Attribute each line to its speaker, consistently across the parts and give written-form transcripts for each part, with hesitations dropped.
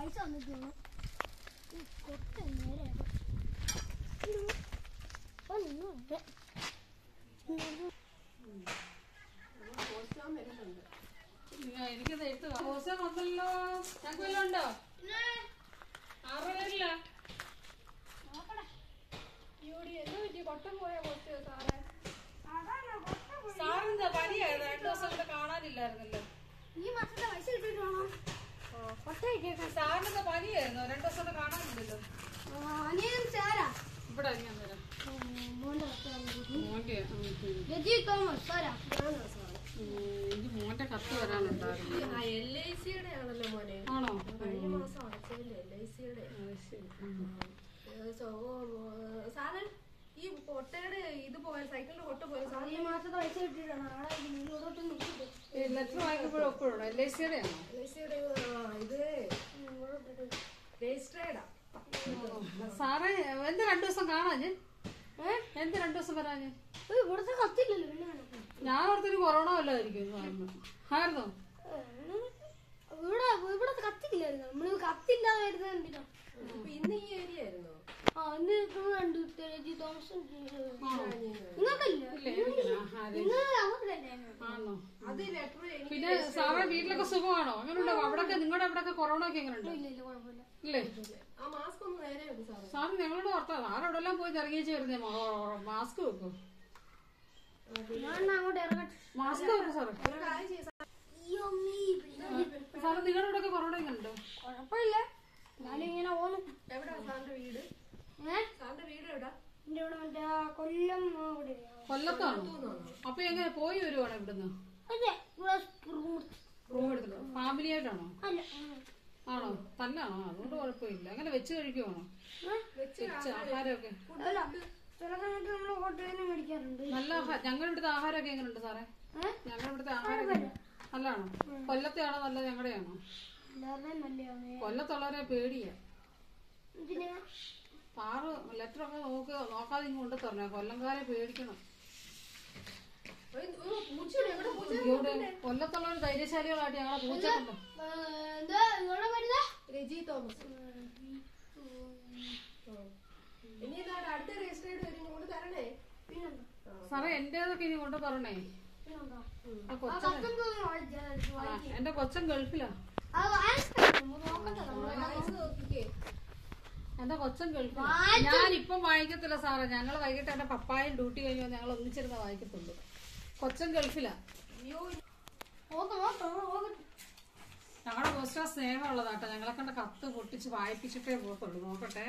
Speaker 1: പൈസ വന്നിട്ട് കൊട്ട നേരെ
Speaker 2: എനിക്കത് എടുത്ത് ദിവസം വന്നല്ലോ. ഞങ്ങൾക്ക് വല്ലതും ഉണ്ടോ? ആറില്ല. കൊട്ടം പോയ കൊച്ച് സാറേ. സാറിന്റെ പനിയായിരുന്നു. 2 ദിവസം കൂടെ കാണാനില്ലായിരുന്നല്ലോ.
Speaker 1: ഈ മാസത്തെ പൈസ കിട്ടിയിട്ടാണോ
Speaker 2: സാറിന്റെ പനിയായിരുന്നു. 2 ദിവസം കൂടെ കാണാനില്ലല്ലോ. ഇവിടെ ഞാൻ വരാം. എനിക്ക് മോന്റെ കത്ത് വരാനുണ്ടായിരുന്നു.
Speaker 3: LIC-യുടെ ആണല്ലോ മോനെ.
Speaker 2: ആണോ?
Speaker 3: കഴിഞ്ഞ മാസം അടച്ചതിന്റെ LIC-യുടെ. സാധനം ഈ കൊട്ടയുടെ ഇത് പോയ സൈക്കിളിന്റെ കൊട്ട പോയ
Speaker 1: ഈ മാസത്തെ പൈസ കിട്ടിയിട്ടാണ്
Speaker 2: ലെറ്റർ വാങ്ങിക്കുമ്പോഴും ഒപ്പോഴുണ്ടോ? LIC-യുടെ ആണോ?
Speaker 3: LIC-യുടെ ഇത് രജിസ്റ്റേർഡാ.
Speaker 2: സാറേ എന്ത് 2 ദിവസം കാണാഞ്ഞ്? എന്ത് 2 ദിവസം വരാഞ്ഞ്?
Speaker 1: ഇവിടുത്തെ കത്തില്ലല്ലോ. പിന്നെ
Speaker 2: ഞാൻ ഓർത്തൊരു കൊറോണ വല്ലതായിരിക്കും. ആയിരുന്നോ?
Speaker 1: ഇവിടത്തെ കത്തില്ലായിരുന്നു. നമ്മള് കത്തില്ലാതെ വരുന്നത് എന്തിനാ?
Speaker 3: ഇന്ന് ഈ ഏരിയ ആയിരുന്നോ?
Speaker 1: കണ്ടു തോമസ്
Speaker 2: പിന്നെ സാറേ വീട്ടിലൊക്കെ സുഖമാണോ? അങ്ങനെയുണ്ടോ? അവിടൊക്കെ നിങ്ങളുടെ അവിടെയൊക്കെ കൊറോണ ഒക്കെ എങ്ങനെയുണ്ടോ? ഇല്ലേ? സാറ് ഞങ്ങളോട് ഓർത്താ സാറവിടെ എല്ലാം പോയി ഇറങ്ങിച്ച് വരുന്നേ. മാസ്ക് വെക്കും. മാസ്ക് വെക്കും സാറേ. സാറ് നിങ്ങളുടെ ഇവിടെ കൊറോണ എങ്ങനെയുണ്ടോ?
Speaker 1: കുഴപ്പമില്ല. ഞാനിങ്ങനെ പോന്നു.
Speaker 3: എവിടാ സാറിന്റെ വീട്? സാറിന്റെ വീട് എവിടാ?
Speaker 1: കൊല്ലം.
Speaker 2: കൊല്ലത്താണോ? അപ്പൊ എങ്ങനെ പോയി വരുവാണോ ഇവിടുന്ന്? റൂം എടുത്തിട്ടോ? ഫാമിലി ആയിട്ടാണോ? ആണോ? തന്നെയാണോ? അതുകൊണ്ട് കുഴപ്പമില്ല. അങ്ങനെ വെച്ച് കഴിക്കുവാണോ? ആഹാരമൊക്കെ നല്ല ഞങ്ങളുടെ ഇവിടുത്തെ ആഹാരമൊക്കെ എങ്ങനെയുണ്ട് സാറേ? ഞങ്ങളുടെ ഇവിടുത്തെ ആഹാരമൊക്കെ നല്ലതാണോ? കൊല്ലത്തെയാണോ നല്ല ഞങ്ങളുടെയാണോ? കൊല്ലത്തുള്ളവരെ പേടിയാ. സാറ് ലെറ്ററൊക്കെ നോക്കാതെ ഇങ്ങ് കൊണ്ടു തരണേ. കൊല്ലംകാരെ പേടിക്കണം. കൊല്ലത്തുള്ളവർ ധൈര്യശാലികളായിട്ട് ഞങ്ങളെ പൂച്ചക്കുണ്ടോ?
Speaker 3: രജി തോമസ്. ഇനി അടുത്ത രജിസ്റ്റേർഡ് വരും കൊണ്ട് തരണേ.
Speaker 2: സാറേ എന്റേതൊക്കെ ഇനി കൊണ്ടു തരണേ. എന്റെ കൊച്ചൻ ഗൾഫിലാ. എന്റെ കൊച്ചൻ ഗൾഫിലാ. ഞാനിപ്പം വായിക്കത്തില്ല സാറേ. ഞങ്ങള് വൈകിട്ട് എന്റെ പപ്പായും ഡ്യൂട്ടി കഴിഞ്ഞു ഞങ്ങൾ ഒന്നിച്ചിരുന്ന് വായിക്കത്തുള്ളൂ. കൊച്ചൻ ഗൾഫിലാ. ഞങ്ങളുടെ പോസ്റ്റർ സ്നേഹമുള്ളതാട്ടോ. ഞങ്ങളെ കണ്ട കത്ത് പൊട്ടിച്ച് വായിപ്പിച്ചിട്ടേ പോകത്തുള്ളൂ. നോക്കട്ടെ.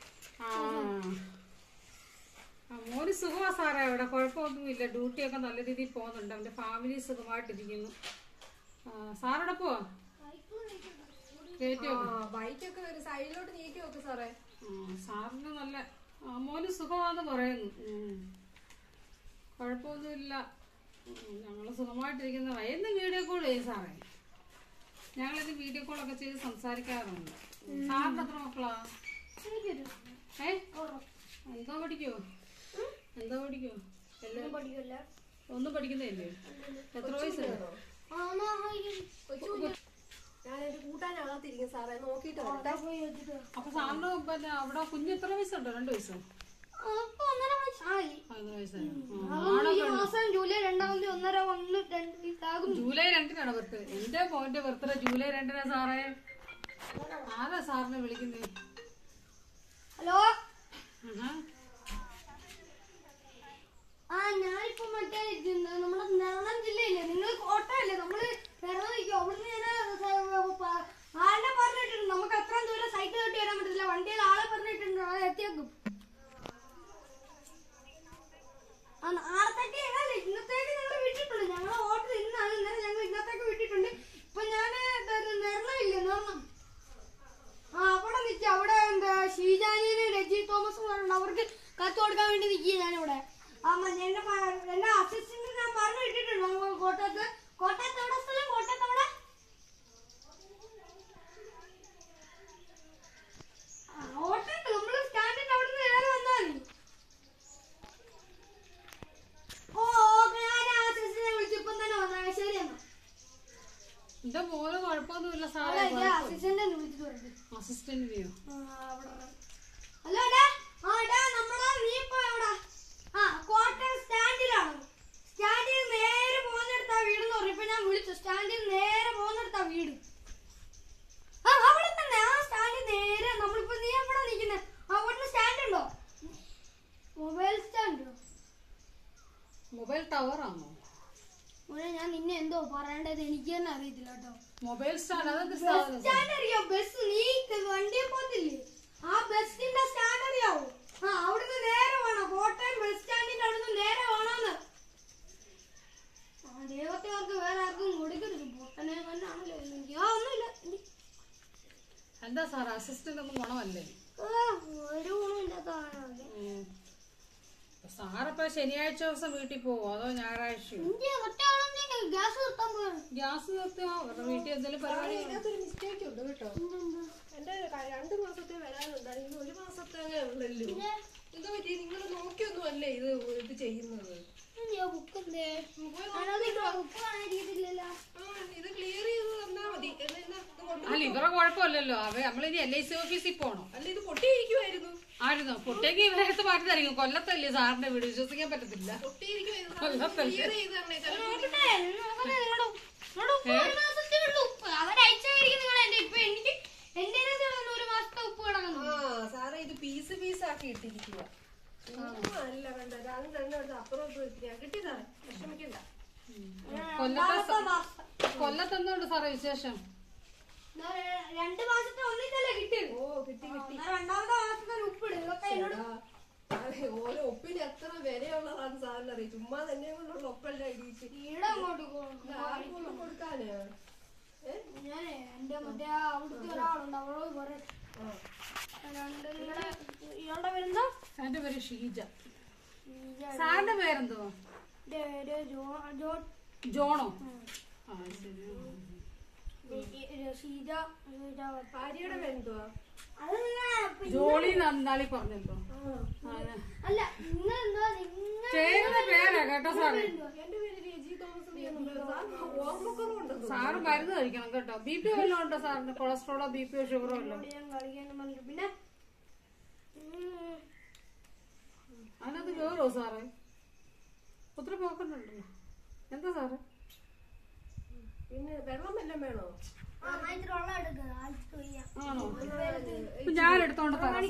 Speaker 2: മോന് സുഖമാ സാറേ. അവിടെ കുഴപ്പമൊന്നുമില്ല. ഡ്യൂട്ടിയൊക്കെ നല്ല രീതിയിൽ പോകുന്നുണ്ട്. അവന്റെ ഫാമിലി സുഖമായിട്ടിരിക്കുന്നു. സാറവിടെ പോവാ?
Speaker 3: ബൈക്കൊക്കെ സൈഡിലോട്ട് നീക്കി വെക്ക് സാറേ.
Speaker 2: സാറിന് നല്ല മോന് സുഖമാണെന്ന് പറയുന്നു. കുഴപ്പമൊന്നുമില്ല. ഞങ്ങള് സുഖമായിട്ടിരിക്കുന്ന എന്നും വീഡിയോ കോൾ ചെയ്യും സാറേ. ഞങ്ങളിത് വീഡിയോ കോളൊക്കെ ചെയ്ത് സംസാരിക്കാറുണ്ട്. സാറിന് എത്ര മക്കളാ? എന്തോ പഠിക്കോ? എന്തോ പഠിക്കോ? ഒന്നും പഠിക്കുന്നില്ലേ? എത്ര വയസ്സുണ്ടോ?
Speaker 3: ഞാനൊരു കൂട്ടാനകത്തിരിക്കും സാറേ. നോക്കിട്ട്
Speaker 2: അപ്പൊ സാറിന് പിന്നെ അവിടെ കുഞ്ഞ് എത്ര വയസ്സുണ്ടോ? 2 വയസ്സോ?
Speaker 1: ജൂലൈ
Speaker 2: 2-നാണോ ബർത്ത്ഡേ? എന്റെ മോന്റെ ബർത്ത്ഡേ ജൂലൈ 2-നാ സാറേ. ആരാ സാറിനെ വിളിക്കുന്നേ?
Speaker 1: ഹലോ. ഞാനിപ്പോ മറ്റേ നമ്മുടെ എറണാകുളം ജില്ലയില്ലേ, നിങ്ങൾ കോട്ടയല്ലേ? നമ്മള് പിറന്നിരിക്കും. അവിടുന്ന് ഞാൻ ആളെ പറഞ്ഞിട്ടുണ്ട്. നമുക്ക് അത്രയും ദൂരം സൈക്കിൾ കെട്ടി വരാൻ പറ്റില്ല. വണ്ടിയിൽ ആളെ പറഞ്ഞിട്ടുണ്ട്. അത് എത്തിയേക്കും. നാളത്തേക്ക് ഇന്നത്തേക്ക് ഞങ്ങൾ വിട്ടിട്ടുണ്ട്. ഞങ്ങളെ ഓർഡർ ഇന്നാണ്. ഇന്നലെ ഞങ്ങൾ ഇന്നത്തേക്ക് വിട്ടിട്ടുണ്ട്. ഇപ്പൊ ഞാൻ നിറമില്ലേ നിറണം. അവിടെ നിൽക്കുക. അവിടെ എന്താ ഷീജാനിയില് രജി തോമസ് പറഞ്ഞിട്ടുണ്ട്. അവർക്ക് കത്ത് കൊടുക്കാൻ വേണ്ടി നിൽക്കുക ഞാനിവിടെ. എന്റെ അസിസ്റ്റന്റ് ഞാൻ പറഞ്ഞു വിട്ടിട്ടുണ്ട്. കോട്ടയത്ത് എവിടെ സ്ഥലം? കോട്ടയത്ത് അവിടെ കോട്ടയത്ത് നമ്മള് സ്റ്റാൻഡിന്റെ അവിടെ നിന്ന് നേരെ വന്നാൽ മതി. ഓക്കെ. ഞാൻ അസിസ്റ്റന്റിനെ വിളിച്ചു. ഇപ്പം തന്നെ വന്നാൽ ശരി. എന്നാ
Speaker 2: എന്റെ മോന് കുഴപ്പമൊന്നുമില്ല സാറേ.
Speaker 1: അസിസ്റ്റന്റിനെ വിളിച്ചിട്ട് പറഞ്ഞു.
Speaker 2: അസിസ്റ്റന്റിനെയോ?
Speaker 1: ഹലോ നീ ഇപ്പൊ എവിടാ? കോട്ടയം സ്റ്റാൻഡിലാണ്. സ്റ്റാൻഡിൽ നേരെ പോകുന്നിടത്താ വീടെന്ന് പറഞ്ഞു. ഇപ്പൊ ഞാൻ വിളിച്ചു. സ്റ്റാൻഡിൽ നേരെ പോകുന്നിടത്താ വീട്. അവിടെ തന്നെ ആ സ്റ്റാൻഡിൽ നേരെ. നമ്മളിപ്പോ നീ എവിടെ നിൽക്കുന്നത്? അവിടെ സ്റ്റാൻഡ് ഉണ്ടോ? മൊബൈൽ സ്റ്റാൻഡോ?
Speaker 2: മൊബൈൽ ടവർ ആണോ?
Speaker 1: ഞാൻ നിന്നെ എന്തോ പറയേണ്ടത് എനിക്ക് തന്നെ അറിയത്തില്ല കേട്ടോ.
Speaker 2: മൊബൈൽ സ്റ്റാൻഡ്
Speaker 1: സ്റ്റാൻഡ് അറിയോ? ബസ് നീ വണ്ടിയെ പോത്തില്ലേ? ആ ബസിന്റെ സ്റ്റാൻഡ് അറിയാവോ? അവിടുന്ന് നേരെ വേണം. കോട്ടയം ബസ് സ്റ്റാൻഡിന്റെ അവിടുന്ന് നേരെ വേണമെന്ന്. ദൈവത്തിനവർക്ക് വേറെ ആർക്കും കൊടുക്കരുത്. പൊട്ടനെ തന്നെയാണല്ലോ. എനിക്ക് ഒന്നുമില്ല.
Speaker 2: എന്താ സാർ അസിസ്റ്റന്റ് ഒന്നും ഗുണമല്ലേ?
Speaker 1: ഒരു ഗുണമില്ലാത്തതാണ്.
Speaker 2: സാറിപ്പോ ശനിയാഴ്ച ദിവസം വീട്ടിൽ പോവോ അതോ ഞായറാഴ്ചയോ?
Speaker 1: ഗ്യാസ് നിർത്താൻ പോവാണ്.
Speaker 2: ഗ്യാസ് നിർത്തിയോ? വീട്ടിൽ എന്തെങ്കിലും പരിപാടി?
Speaker 3: ഇതിനകത്തൊരു മിസ്റ്റേക്ക് ഉണ്ട് കേട്ടോ. എന്റെ 2 മാസത്തെ വരാനുണ്ടായിരുന്നു. 1 മാസത്തെ ഉള്ളല്ലോ. എന്താ പറ്റി? നിങ്ങൾ നോക്കിയൊന്നും അല്ലേ ഇത് ചെയ്യുന്നത്? ഇത് ക്ലിയർ ചെയ്ത് തന്നാ മതി.
Speaker 2: അല്ല ഇവരെ കുഴപ്പമില്ലല്ലോ. നമ്മളിനി LIC ഓഫീസിൽ പോണോ?
Speaker 3: അല്ല ഇത് പൊട്ടിയിരിക്കുമായിരുന്നു.
Speaker 2: ആയിരുന്നോ? പൊട്ടേക്ക് ഇവരടുത്ത് മാറ്റി തരിക്കും. കൊല്ലത്തല്ലേ സാറിന്റെ വീട്? വിശ്വസിക്കാൻ പറ്റത്തില്ല. കൊല്ലത്തല്ലേ?
Speaker 3: സാറേ ഇത് പീസ് ആക്കി ഇട്ടിരിക്കുക. അല്ല കണ്ട 2 അപ്പുറം കിട്ടി സാറേ. വിഷമിക്കണ്ട.
Speaker 2: കൊല്ലത്തെന്തുണ്ട് സാറേ വിശേഷം?
Speaker 1: 2 മാസത്തെ ഒന്നിട്ടല്ലേ കിട്ടിയത്?
Speaker 3: ഓ കിട്ടി.
Speaker 1: 2ാമത്തെ മാസത്തെ ഉപ്പിട്.
Speaker 3: ഓരോ ഒപ്പിന് എത്ര വിലയുള്ളതാണ് സാറിന് അറിയാം. ചുമ്മാ തന്നെ കൊണ്ടുള്ള ഒപ്പല്ല ഇടിച്ച് ആർക്കൊന്നും കൊടുക്കാന്.
Speaker 1: ഞാനേ എന്റെ മറ്റേ അവിടുത്തെ ഒരാളുണ്ട്. അവളോട് പറയാം. ഇയാളുടെ പേരെന്താ?
Speaker 2: എന്റെ പേര് ഷീജ. സാറിന്റെ പേരെന്തോ? ജോണോ?
Speaker 3: ഭാര്യയുടെ പേരെന്തുവാ?
Speaker 2: ജോളി നന്നാളി പറഞ്ഞല്ലോ.
Speaker 1: അല്ല
Speaker 2: ചേരുന്ന പേരാ കേട്ടോ സാറേ.
Speaker 3: എന്റെ പേര് രജി തോമസ്. ഓർമ്മക്കുറവുണ്ടോ?
Speaker 2: സാറ് മരുന്ന് കഴിക്കണം കേട്ടോ. BP വല്ലതും ഉണ്ടോ സാറിന്? കൊളസ്ട്രോളോ BP ഷുഗറോ അല്ലോ?
Speaker 1: പിന്നെ
Speaker 2: അതിനകത്ത് കയറോ സാറേ? ഒത്തിരി പോക്കുന്നുണ്ടല്ലോ. എന്താ സാറേ?
Speaker 3: പിന്നെ വെള്ളം വല്ലതും വേണോ?
Speaker 2: ആണോ? ഞാൻ എടുത്തോണ്ട് തരാം.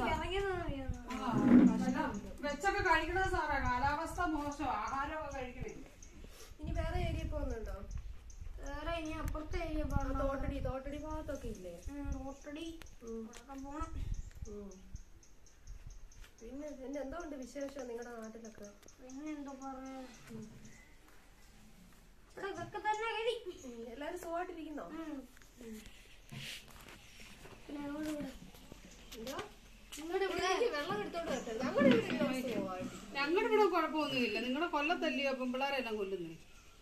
Speaker 2: വെച്ചൊക്കെ കഴിക്കണോ സാറേ? കാലാവസ്ഥ മോശം. ആഹാരമൊക്കെ കഴിക്കണേ.
Speaker 3: ഇനി വേറെ ഏരിയ പോകുന്നുണ്ടോ?
Speaker 1: വേറെ ഇനി അപ്പുറത്തെ ഏരിയ
Speaker 3: തോട്ടടി ഭാഗത്തൊക്കെ ഇല്ലേ?
Speaker 1: തോട്ടടി പോണം.
Speaker 3: പിന്നെ എന്തോ ഉണ്ട് വിശേഷം നിങ്ങളുടെ നാട്ടിലൊക്കെ?
Speaker 1: പിന്നെ എന്തോ പറയാ, ഇതൊക്കെ തന്നെ കഴി.
Speaker 3: എല്ലാരും സുഖമായിട്ടിരിക്കുന്നോ? വെള്ളം എടുത്തോണ്ട് വരട്ടെ.
Speaker 2: ഞങ്ങളുടെ ഇവിടെ കുഴപ്പമൊന്നുമില്ല. നിങ്ങളുടെ കൊല്ലത്തല്ലയോ പെമ്പിള്ളാരെല്ലാം കൊല്ലുന്നേ?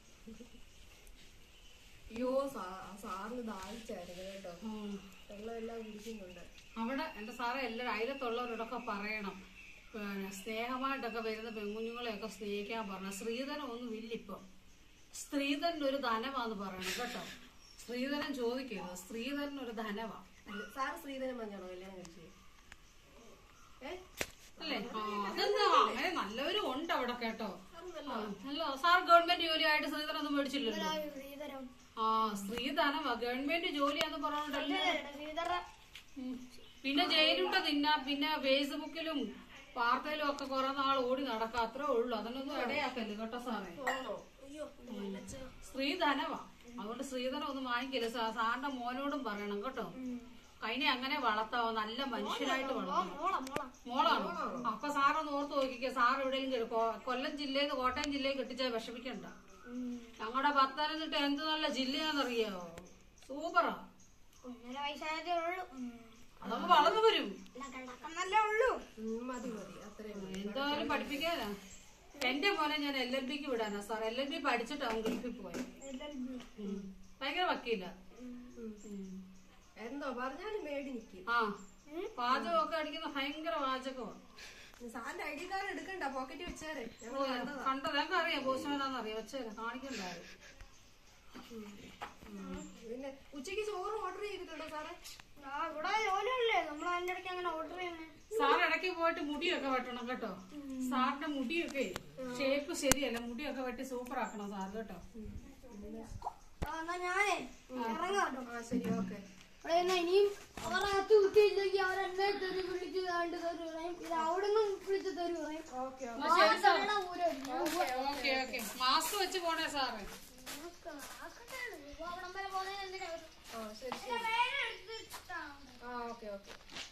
Speaker 3: അയ്യോ സാറിന് ദാഹിച്ചായിരുന്നു കേട്ടോ. വെള്ളം എല്ലാം കുടിക്കുന്നുണ്ട്.
Speaker 2: അവിടെ എന്റെ സാറേ എല്ലാവരും അയലത്തുള്ളവരോടൊക്കെ പറയണം, പിന്നെ സ്നേഹമായിട്ടൊക്കെ വരുന്ന പെൺകുഞ്ഞുങ്ങളെയൊക്കെ സ്നേഹിക്കാൻ പറഞ്ഞു. സ്ത്രീധനം ഒന്നും ഇല്ലിപ്പം. സ്ത്രീധനൻ ഒരു ധനമാന്ന് പറയണം കേട്ടോ. സ്ത്രീധനം ചോദിക്കരുത്. സ്ത്രീധനൻ ഒരു ധനമാ.
Speaker 3: സാറ് സ്ത്രീധനം പറഞ്ഞാണോ കല്യാണം കഴിച്ചത്?
Speaker 2: അല്ലേ? അതെന്താ അങ്ങനെ നല്ലവരും ഉണ്ട് അവിടെ കേട്ടോ. അല്ല സാർ ഗവൺമെന്റ് ജോലിയായിട്ട് സ്ത്രീധനം ഒന്നും മേടിച്ചില്ലല്ലോ. സ്ത്രീധനമാ. ഗവൺമെന്റ് ജോലിയാന്ന് പറഞ്ഞോണ്ടല്ലേ. പിന്നെ ജയിലിട്ട തിന്നാ, പിന്നെ ഫേസ്ബുക്കിലും വാർത്തയിലും ഒക്കെ കുറെ നാൾ ഓടി നടക്കാം. അത്രേ ഉള്ളു. അതിനൊന്നും ഇടയാക്കല്ലേ കേട്ടോ സാറേ. സ്ത്രീധനമാ. അതുകൊണ്ട് സ്ത്രീധനം ഒന്നും വാങ്ങിക്കരുത്. സാറിന്റെ മോനോടും പറയണം കേട്ടോ. അതിനെ അങ്ങനെ വളർത്താവോ, നല്ല മനുഷ്യനായിട്ട് വളർത്താം. മോളാണോ? അപ്പൊ സാറൊന്ന് ഓർത്ത് നോക്കിക്കോ. സാർ എവിടെയെങ്കിലും കൊല്ലം ജില്ലയിൽ കോട്ടയം ജില്ലയിൽ കെട്ടിച്ചാൽ വിഷമിക്കണ്ട. ഞങ്ങളുടെ പത്തനംതിട്ട എന്ത് നല്ല ജില്ലയാണെന്നറിയാവോ? സൂപ്പറാ. അതൊക്കെ വളർന്നു വരും. എന്തായാലും പഠിപ്പിക്കാനാ. എന്റെ മോനെ ഞാൻ LLBക്ക് വിടാനാ സാർ. LLB പഠിച്ചിട്ടാവും ഗൾഫിൽ പോയത്. ഭയങ്കര വക്കീല.
Speaker 3: എന്തോ പറഞ്ഞാലും മേടി നിൽക്കും.
Speaker 2: പാചകമൊക്കെ അടിക്കുന്ന ഭയങ്കര പാചകമാണ്.
Speaker 3: സാറിന്റെ ID കാർഡ് എടുക്കണ്ട, പോക്കറ്റ് വെച്ചേരെ.
Speaker 2: കണ്ടത് ഞങ്ങൾക്ക് അറിയാം. പോസ്റ്റ്മാനാന്നറിയാം. വെച്ചേരെ കാണിക്കണ്ടായിരുന്നു.
Speaker 3: പിന്നെ ഉച്ചയ്ക്ക് ചോറ് ഓർഡർ ചെയ്തിട്ടുണ്ടോ സാറേ?
Speaker 1: ഇവിടെ ജോലിയല്ലേ നമ്മൾ അതിന്റെ ഇടയ്ക്ക് അങ്ങനെ ഓർഡർ ചെയ്യുന്നത്.
Speaker 2: സാർ ഇടയ്ക്ക് പോയിട്ട് മുടിയൊക്കെ വെട്ടണം കേട്ടോ. സാറിന്റെ മുടിയൊക്കെ ഷേപ്പ് ശരിയല്ല, മുടിയൊക്കെ വെട്ടി സൂപ്പർ ആക്കണം സാർ കേട്ടോ.
Speaker 1: എന്നാ ഞാനേ ഇറങ്ങാം കേട്ടോ.
Speaker 3: ശരി, ഓക്കെ.
Speaker 1: അവിടെ ഇനിയും അവരകത്ത് കുത്തിയില്ലെങ്കിൽ അവരെന്നെ തെറി വിളിച്ച് കണ്ട് തെറി പറയും. ഇത് അവിടെ നിന്നും വിളിച്ച് തെറി പറയും.
Speaker 2: Okay okay. മാസ്ക് വെച്ച് പോണേ സാറ്.
Speaker 1: അവിടം വരെ പോകുന്നതിന് എന്തിനാ?
Speaker 3: ശരി. Okay okay.